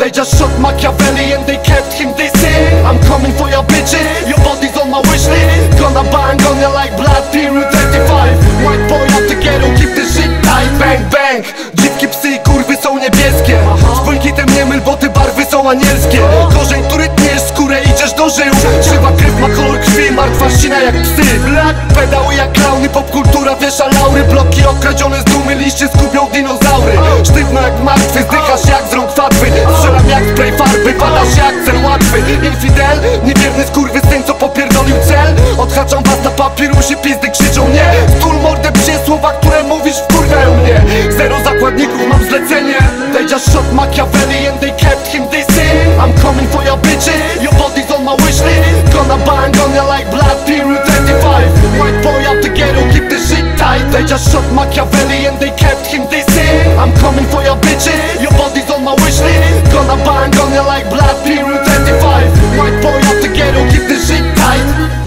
They just shot Machiavelli and they kept him dizzy. I'm coming for your bitches, your body's on my wish list. Gonna bang on you like blood period 35. White boy out the ghetto, keep the shit tight. Bang bang, dziwki, psy i kurwy są niebieskie. Z błękitem nie myl, bo te barwy są anielskie. Korzeń, który tniesz skórę, idziesz do żył. Krzywa krew ma kolor krwi, martwa ścina jak psy. Pedały jak klauny, popkultura wiesza laury. Bloki okradzione z dumy, liście skupią dinozaury. Sztywno jak martwy, zdychasz jak z rąk fatwy. Strzelam jak spray farby, padasz jak cel łatwy. Infidel, niewierny skurwysyn, co popierdolił cel. Odhaczam was na papierusie, pizdy krzyczą nie. Stul mordę psie, słowa, które mówisz wkurwiają mnie. Zero zakładników, mam zlecenie. They just shot Machiavelli and they kept him dizzy. I'm coming for your bitches, your body's on my wish list. Gonna bang on you like blood period 35. White boy out the ghetto, keep the shit tight. They just shot Machiavelli and they kept him dizzy. I'm coming for your bitches, your body's on my wish list. Gonna bang on you like blood period 35. White boy out the ghetto, keep the shit tight.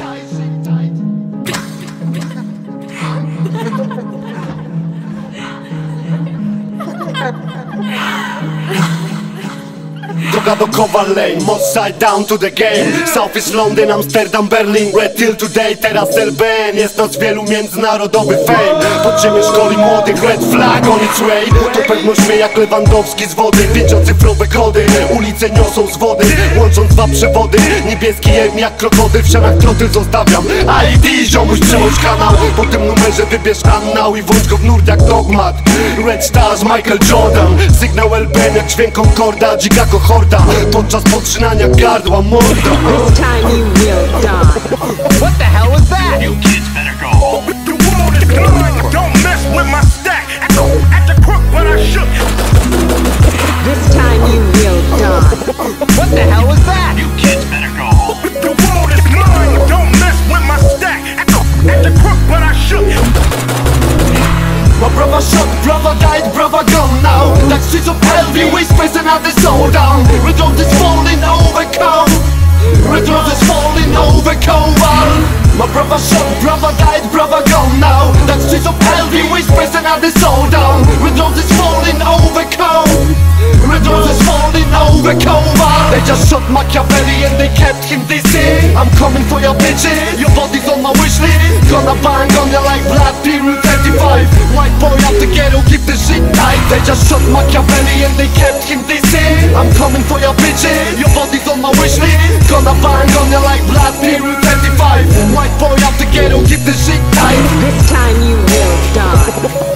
Droga do Kowal Lane, most side down to the game. South East London, Amsterdam, Berlin, Red till today, teraz LBN. Jest nas wielu, międzynarodowy fame. Podziemie szkoli młodych, red flag on its way. To pewność mnie jak Lewandowski z wody. Pięciocyfrowe kody, ulice niosą z wody. Łącząc dwa przewody, niebieski jem jak krokodyl. W ścianach trotyl zostawiam ID, ziomuś przełącz kanał. Po tym numerze wybierz kanał i włącz go w nurt jak dogmat. Red Stars, Michael Jordan. Sygnał LBN jak dźwięk Concorda, dzika kohorta. Podczas podtrzynania gardła morda. This time you will die. What the hell was that? You kids better go. The world is mine, don't mess with my stack. At the crook when I shook. This time you will die. What the hell was that? You kids better go. The world is mine, don't mess with my stack. At the crook when I shook. My brother shot, brother died, brother gone now. Like streets of hell, we whispers another soul down. Red rose is falling overcome. Red rose is falling overcome. My brother shot, brother died, brother gone now. Like streets of hell, we whispers another soul down. Red rose is falling overcome. Red rose is falling overcome. They just shot Machiavelli and they kept him dizzy. I'm coming for your bitches, your body's on my wish list. Gonna bang on you like blood period 35. White boy out the ghetto, keep the shit tight. They just shot Machiavelli and they kept him dizzy. I'm coming for your bitches, your body's on my wish list. Gonna bang on you like blood period 35. White boy out the ghetto, keep the shit tight. This time you will die.